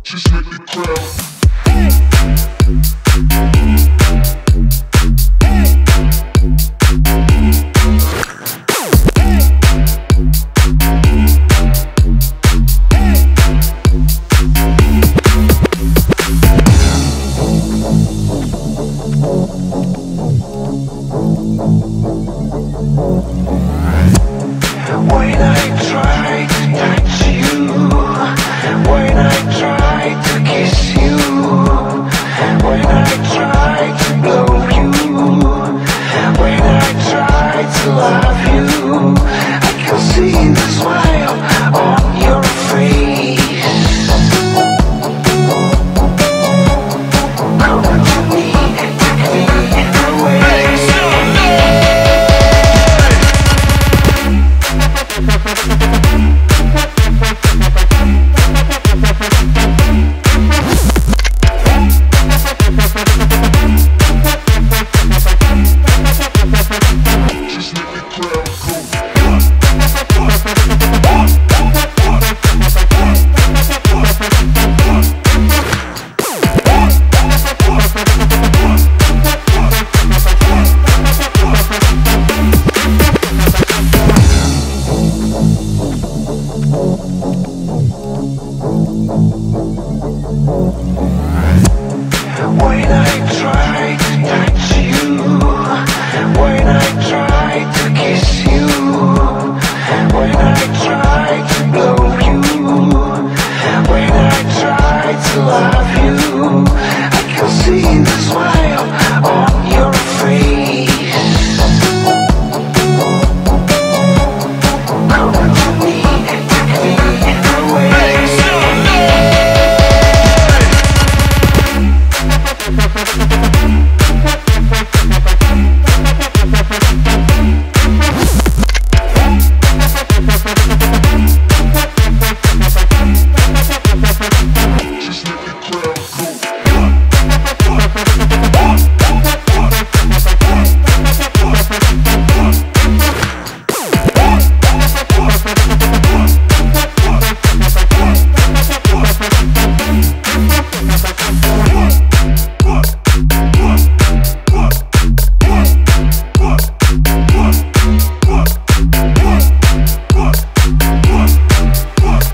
Just make the crowd. When I try to touch you, when I try to kiss you, when I try to blow you, when I try to love you, I can see the smile on your face. Come to me, take me away. When I try to touch you, when I try to kiss you, when I try to blow you, when I try to love you, I can see the smile on your face. Come to me, take me away.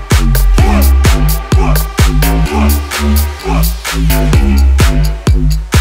What?